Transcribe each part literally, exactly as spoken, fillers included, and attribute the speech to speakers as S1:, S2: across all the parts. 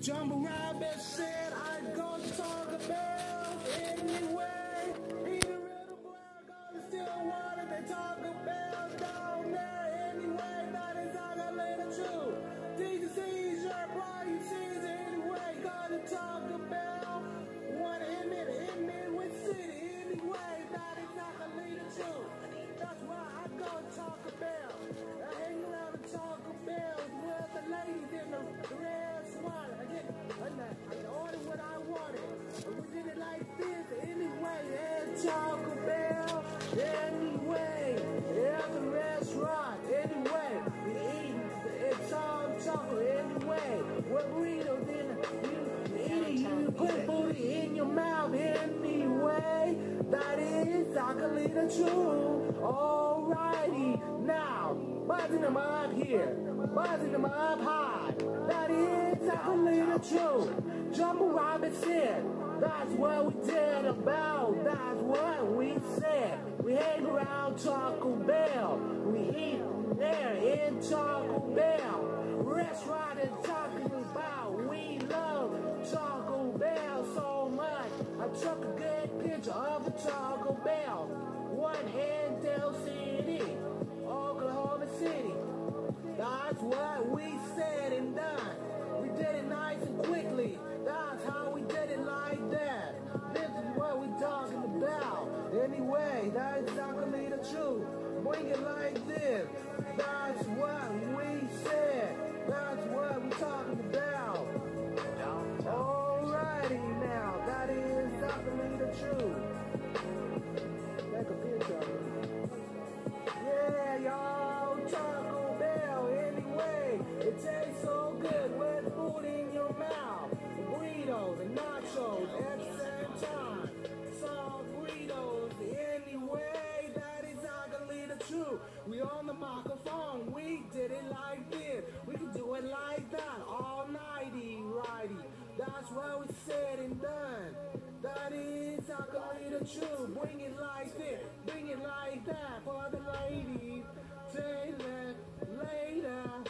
S1: Jumbo Rabbit said I'd go talk about anyway. He the real boy, gonna still water. They talk about down there anyway. That is all I let it true. D J Ceasar, Bryan, Ceasar anyway. Gonna talk about one in it, in Midway City anyway. That is all I let it true. That's why I go talk about. I hang around and talk about with the ladies in the red swan. I get, I ordered what I wanted. We did it like this anyway. And Taco Bell anyway. At the restaurant anyway. We eat it's all chocolate anyway. What burritos in you eat you put booty in your mouth anyway. That is Chocolate True. Alrighty now, buzzing them up here, buzzing them up high. That is Chocolate True. Jumbo Rabbit said, that's what we did about, that's what we said. We hang around Taco Bell, we eat there in Taco Bell. Restaurant and talking about, we love Taco Bell so much. I took a good picture of the Taco Bell. One in Del City, Oklahoma City. That's what we said and done. We did it nice and quickly. That's how we did it like that. This is what we talking about. Anyway, that's exactly the truth. Bring it like this. That's what we said. That's what we talking about. Alrighty now, that is exactly the truth. Take a picture of it. Yeah, y'all, Taco Bell anyway. It tastes so good with food in your mouth. Burritos and nachos at the same time. Salt burritos anyway. That is exactly the truth. We on the microphone. We did it like this. We can do it like that all nighty, righty. That's what we said and done. That is exactly the truth. Bring it like this. Bring it like that for the ladies. Say that later.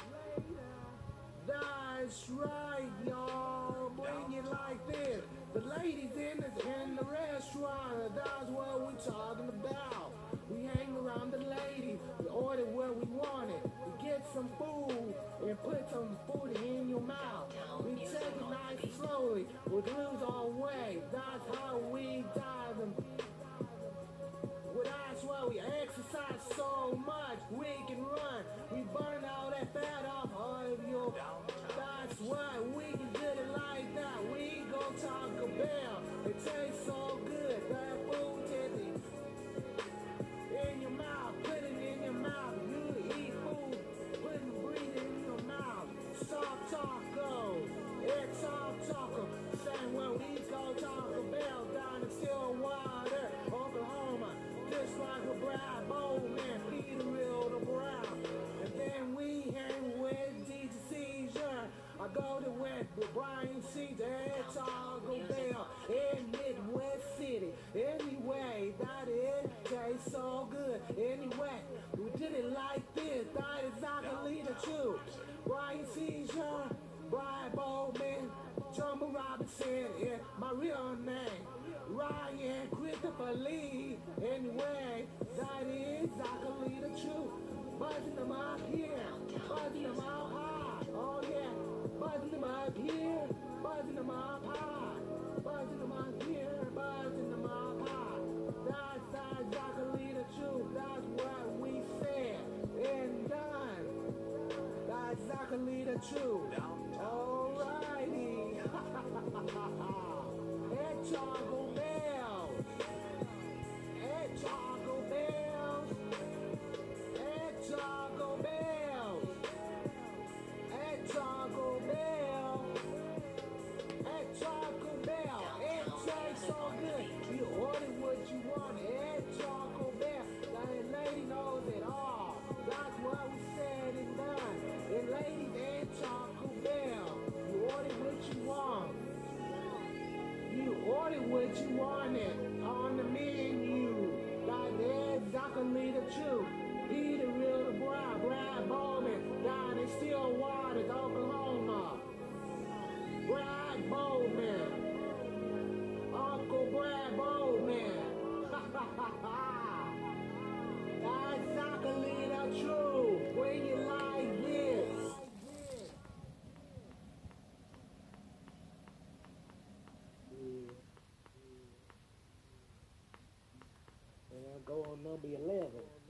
S1: That's right, y'all. Bring it like this. The ladies in the, in the restaurant, that's what we talking about. We hang around the ladies. We order what we wanted. We get some food and put some food in your mouth. We take it nice and slowly. We lose our way. That's how we dive them. Well, that's why we exercise so much. We can run. We burn all that fat off of your. That's why we can do it like that. We go Taco Bell. It tastes so good. That food tasty. In your mouth, put it in your mouth. You eat food, put it, breathe it in your mouth. Soft tacos, it's soft taco. Same way we go Taco Bell down in Stillwater, Oklahoma. Just like a Bryan, Boatman, Peter Real the Brown. And then we hang with D J Ceasar. I go to with Bryan, Ceasar at Taco Bell in Midway City. Anyway, that is tastes so good. Anyway, we did it like this. That is exactly the truth. Bryan, Ceasar, Bryan, Boatman, Jumbo Robinson, and my real name, Ryan Christopher Lee. Anyway, that is exactly the truth. Buzzing them up here, buzzing them up high. Oh yeah, buzzing them up here, buzzing them up high. Buzzing them up here, buzzing them up high. That's exactly the truth. That's what we said and done. That's exactly the truth. Alrighty. At Taco Bell. At Taco Bell. At Taco Bell. At Taco Bell. At Taco Bell. It tastes so good. You order what you want at Taco Bell. That lady knows it all. That's what we said and done. And ladies at Taco Bell. You order what you want. You order what you wanted on the menu. That is exactly the truth. He the real the Bryan, Bryan Boatman, down in Stillwater, Oklahoma. Bryan go on number eleven.